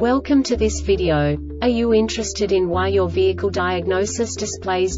Welcome to this video. Are you interested in why your vehicle diagnosis displays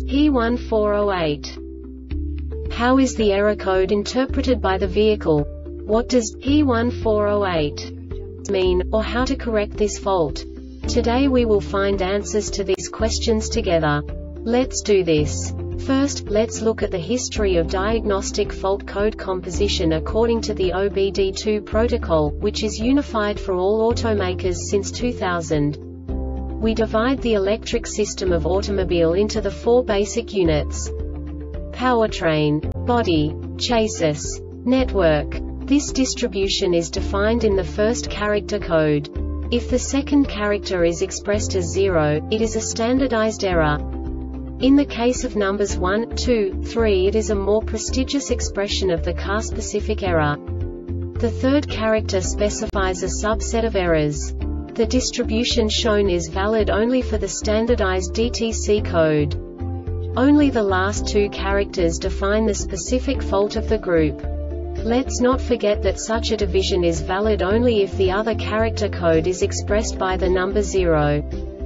P1408? How is the error code interpreted by the vehicle? What does P1408 mean, or how to correct this fault? Today we will find answers to these questions together. Let's do this. First, let's look at the history of diagnostic fault code composition according to the OBD2 protocol, which is unified for all automakers since 2000. We divide the electric system of automobile into the four basic units: powertrain, body, chassis, network. This distribution is defined in the first character code. If the second character is expressed as 0, it is a standardized error. In the case of numbers 1, 2, 3, it is a more prestigious expression of the car-specific error. The third character specifies a subset of errors. The distribution shown is valid only for the standardized DTC code. Only the last two characters define the specific fault of the group. Let's not forget that such a division is valid only if the other character code is expressed by the number 0.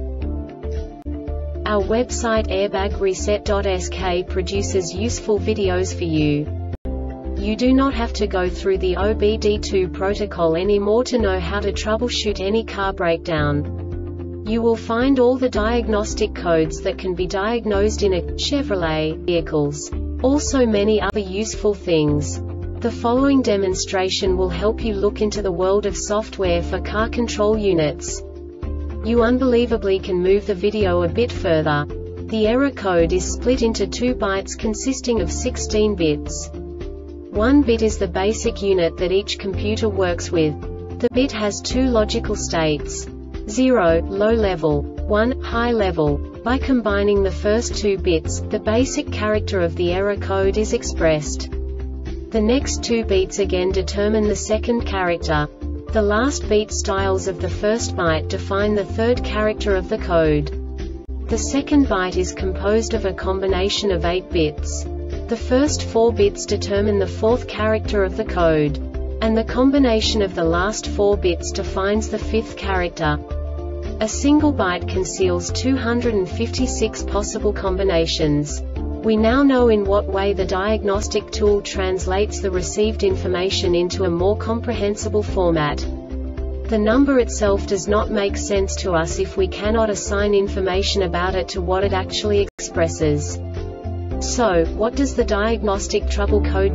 Our website airbagreset.sk produces useful videos for you. You do not have to go through the OBD2 protocol anymore to know how to troubleshoot any car breakdown. You will find all the diagnostic codes that can be diagnosed in a Chevrolet vehicles. Also many other useful things. The following demonstration will help you look into the world of software for car control units. You unbelievably can move the video a bit further. The error code is split into 2 bytes consisting of 16 bits. 1 bit is the basic unit that each computer works with. The bit has 2 logical states: 0, low level, 1, high level. By combining the first 2 bits, the basic character of the error code is expressed. The next 2 beats again determine the second character. The last beat styles of the first byte define the third character of the code. The second byte is composed of a combination of 8 bits. The first 4 bits determine the fourth character of the code. And the combination of the last 4 bits defines the fifth character. A single byte conceals 256 possible combinations. We now know in what way the diagnostic tool translates the received information into a more comprehensible format. The number itself does not make sense to us if we cannot assign information about it to what it actually expresses. So, what does the diagnostic trouble code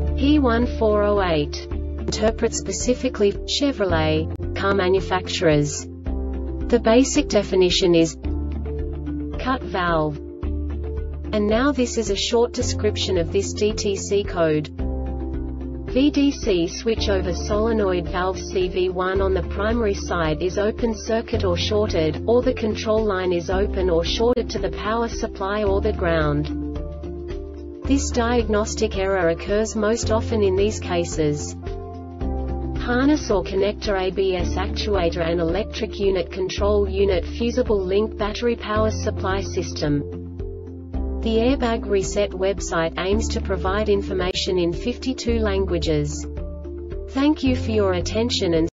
P1408 interpret specifically for Chevrolet car manufacturers? The basic definition is cut valve. And now this is a short description of this DTC code. VDC switchover solenoid valve CV1 on the primary side is open circuit or shorted, or the control line is open or shorted to the power supply or the ground. This diagnostic error occurs most often in these cases: harness or connector ABS actuator and electric unit control unit fusible link battery power supply system. The Airbag Reset website aims to provide information in 52 languages. Thank you for your attention and